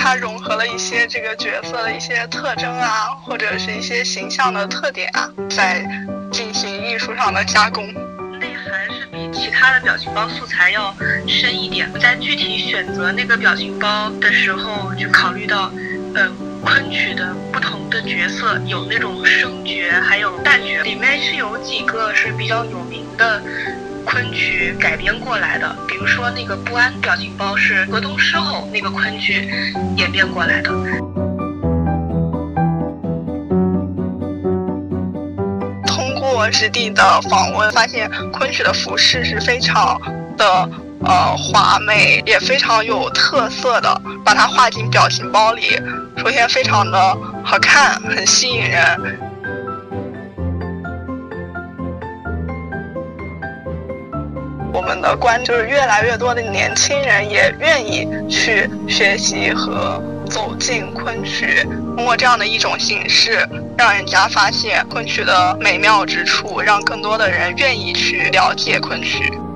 它融合了一些这个角色的一些特征啊，或者是一些形象的特点啊，再进行艺术上的加工。 内涵是比其他的表情包素材要深一点。在具体选择那个表情包的时候，就考虑到昆曲的不同的角色，有那种生角还有旦角，里面是有几个是比较有名的昆曲改编过来的，比如说那个不安表情包是河东狮吼那个昆曲演变过来的。 通过实地的访问，发现昆曲的服饰是非常的华美，也非常有特色的，把它画进表情包里，首先非常的好看，很吸引人。我们的就是越来越多的年轻人也愿意去学习和走进昆曲，通过这样的一种形式，让人家发现昆曲的美妙之处，让更多的人愿意去了解昆曲。